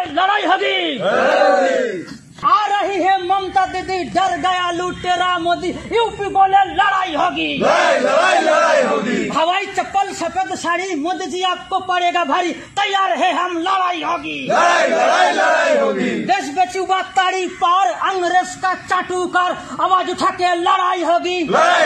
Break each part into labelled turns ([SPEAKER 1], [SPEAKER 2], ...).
[SPEAKER 1] लड़ाई होगी। आ रही है ममता दीदी, डर गया लुटेरा मोदी, यूपी बोले लड़ाई होगी।
[SPEAKER 2] लड़ाई होगी।
[SPEAKER 1] हवाई चप्पल सफेद साड़ी, मोदी जी आपको पड़ेगा भारी, तैयार है हम, लड़ाई होगी।
[SPEAKER 2] लड़ाई होगी।
[SPEAKER 1] देश बेचूबा ताड़ी पार, अंग्रेज का चाटुकार, आवाज उठा के लड़ाई होगी।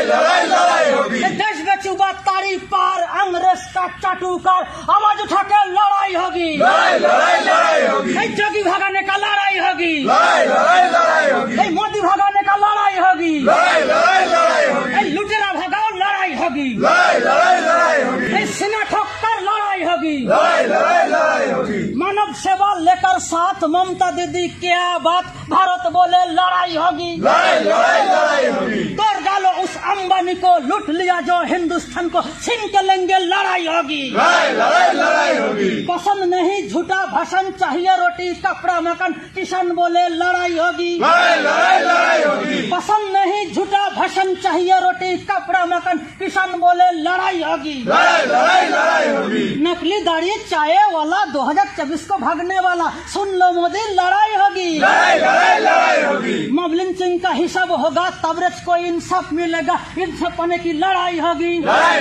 [SPEAKER 2] लड़ाई होगी।
[SPEAKER 1] देश बेचूबा ताड़ी पार, अंग्रेज का चाटुकार, आवाज उठा के लड़ाई होगी।
[SPEAKER 2] लड़ाई होगी।
[SPEAKER 1] जोगी भगाने का लड़ाई होगी।
[SPEAKER 2] लड़ाई होगी।
[SPEAKER 1] मोदी भगाने का लड़ाई होगी।
[SPEAKER 2] लड़ाई होगी।
[SPEAKER 1] लुटेरा भगाओ, लड़ाई होगी।
[SPEAKER 2] लड़ाई होगी।
[SPEAKER 1] सीना ठोक कर लड़ाई होगी।
[SPEAKER 2] लड़ाई होगी।
[SPEAKER 1] मानव सेवा लेकर साथ ममता दीदी, क्या बात, भारत बोले लड़ाई होगी।
[SPEAKER 2] लड़ाई होगी।
[SPEAKER 1] तोड़ डालो उस अंबानी को, लूट लिया जो हिंदुस्तान को, छीन के लेंगे, लड़ाई होगी।
[SPEAKER 2] लड़ाई होगी।
[SPEAKER 1] पसंद नहीं झूठा भाषण, चाहिए रोटी कपड़ा मकान, किसान बोले लड़ाई होगी।
[SPEAKER 2] लड़ाई होगी।
[SPEAKER 1] पसंद नहीं झूठा भाषण, चाहिए रोटी कपड़ा मकान, किसान बोले लड़ाई होगी।
[SPEAKER 2] लड़ाई होगी।
[SPEAKER 1] नकली दाढ़ी चाय वाला, 2024 को भागने वाला, सुन लो मोदी, लड़ाई होगी।
[SPEAKER 2] लड़ाई होगी।
[SPEAKER 1] मॉब लिंचिंग का हिसाब होगा, तबरेज को इंसाफ मिलेगा, इंसाफ पाने की लड़ाई होगी।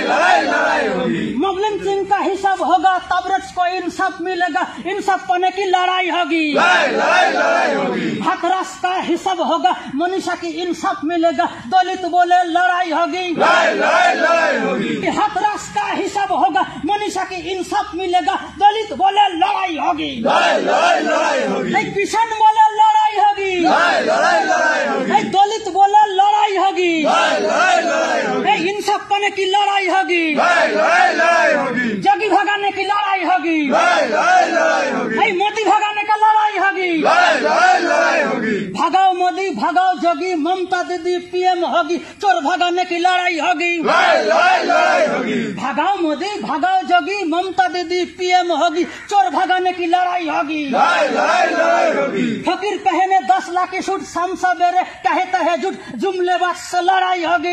[SPEAKER 2] लड़ाई होगी।
[SPEAKER 1] मॉब लिंचिंग का हिसाब होगा, तबरेज को इंसाफ मिलेगा, इंसाफ पाने की लड़ाई होगी।
[SPEAKER 2] लड़ाई होगी।
[SPEAKER 1] हाथरस का हिसाब होगा, मनीषा की इंसाफ मिलेगा, दलित बोले लड़ाई होगी।
[SPEAKER 2] लड़ाई होगी।
[SPEAKER 1] हाथरस का हिसाब होगा, मनीषा की इंसाफ मिलेगा, दलित बोले लड़ाई होगी।
[SPEAKER 2] लड़ाई होगी।
[SPEAKER 1] किसान बोले लड़ाई होगी।
[SPEAKER 2] लड़ाई होगी।
[SPEAKER 1] दलित बोले लड़ाई होगी।
[SPEAKER 2] लड़ाई होगी।
[SPEAKER 1] इंसाफ पाने की लड़ाई होगी।
[SPEAKER 2] लड़ाई होगी।
[SPEAKER 1] जोगी भगाने की लड़ाई होगी।
[SPEAKER 2] लड़ाई होगी।
[SPEAKER 1] मोदी भगाने का लड़ाई होगी।
[SPEAKER 2] लड़ाई होगी।
[SPEAKER 1] भगाओ मोदी, भगाओ जोगी, ममता दीदी पीएम होगी, चोर भगाने की लड़ाई होगी।
[SPEAKER 2] लड़ाई होगी।
[SPEAKER 1] भगाओ मोदी, भगाओ जोगी, ममता दीदी पीएम होगी, चोर भगाने की लड़ाई होगी।
[SPEAKER 2] लड़ाई होगी।
[SPEAKER 1] फकीर पहने 10 लाख की सूट, शाम सवेरे कहते हैं झूठ, जुमलेबाज से लड़ाई होगी।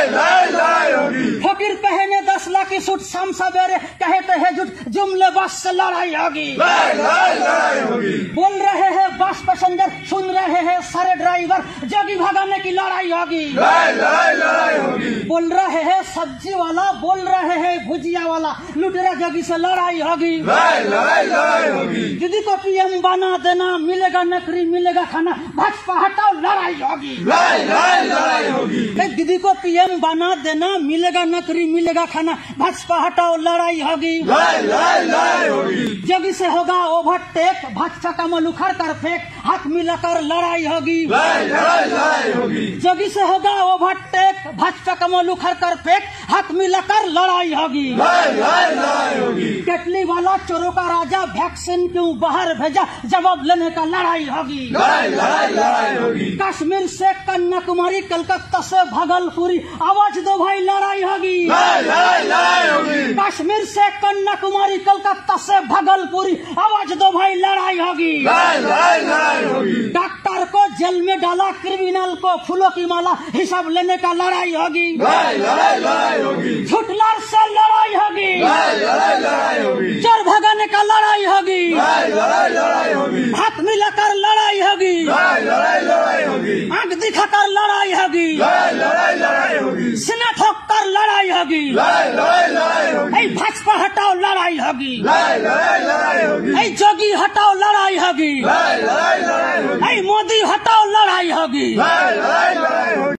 [SPEAKER 2] लड़ाई होगी।
[SPEAKER 1] फकीर पहने 10 लाख की सूट, शाम सवेरे कहते हैं झूठ, जुमलेबाज से लड़ाई होगी।
[SPEAKER 2] लड़ाई होगी।
[SPEAKER 1] बोल रहे हैं बस पैसेंजर, सुन रहे हैं सारे ड्राइवर, जोगी भगाने की लड़ाई होगी।
[SPEAKER 2] लड़ाई होगी।
[SPEAKER 1] बोल रहे हैं सब्जी वाला, बोल रहे हैं भुजिया वाला, लुटेरा जोगी से लड़ाई होगी।
[SPEAKER 2] लड़ाई होगी।
[SPEAKER 1] दीदी को पीएम बना देना, मिलेगा नौकरी मिलेगा खाना, भाजपा हटाओ, लड़ाई होगी।
[SPEAKER 2] लड़ाई होगी।
[SPEAKER 1] दीदी को पीएम बना देना, मिलेगा नौकरी मिलेगा खाना, भाजपा हटाओ, लड़ाई होगी।
[SPEAKER 2] लड़ाई होगी।
[SPEAKER 1] जोगी से होगा ओवरटेक, भाजपा का मुंह उखाड़ कर फेंक, हाथ मिलाकर लड़ाई होगी।
[SPEAKER 2] लड़ाई होगी।
[SPEAKER 1] जोगी से होगा ओवरटेक, भाजपा का मुंह उखाड़ कर फेंक, हाथ मिलाकर लड़ाई होगी।
[SPEAKER 2] लड़ाई होगी।
[SPEAKER 1] केटली वाला चोरों का राजा, वैक्सीन क्यों बाहर भेजा, जवाब लेने का लड़ाई होगी।
[SPEAKER 2] लड़ाई होगी।
[SPEAKER 1] कश्मीर से कन्याकुमारी, कलकत्ता से भागलपुरी, आवाज दो भाई, लड़ाई होगी।
[SPEAKER 2] लड़ाई होगी।
[SPEAKER 1] कश्मीर से कन्याकुमारी, कलकत्ता से भागलपुरी, आवाज दो भाई, लड़ाई होगी।
[SPEAKER 2] लड़ाई होगी।
[SPEAKER 1] डॉक्टर को जेल में डाला, क्रिमिनल को फूलों की माला, हिसाब लेने का लड़ाई होगी।
[SPEAKER 2] लड़ाई होगी।
[SPEAKER 1] झूठलार से लड़ाई होगी।
[SPEAKER 2] लड़ाई होगी।
[SPEAKER 1] चोर भगाने का लड़ाई होगी।
[SPEAKER 2] लड़ाई होगी।
[SPEAKER 1] हाथ मिलाकर लड़ाई होगी।
[SPEAKER 2] लड़ाई होगी।
[SPEAKER 1] आंख दिखाकर लड़ाई होगी।
[SPEAKER 2] लड़ाई होगी।
[SPEAKER 1] सीना ठोक कर लड़ाई होगी।
[SPEAKER 2] लड़ाई होगी।
[SPEAKER 1] भाजपा हटाओ, लड़ाई होगी।
[SPEAKER 2] लड़ाई होगी।
[SPEAKER 1] जोगी हटाओ, लड़ाई होगी।
[SPEAKER 2] लड़ाई होगी।
[SPEAKER 1] मोदी हटाओ, लड़ाई होगी।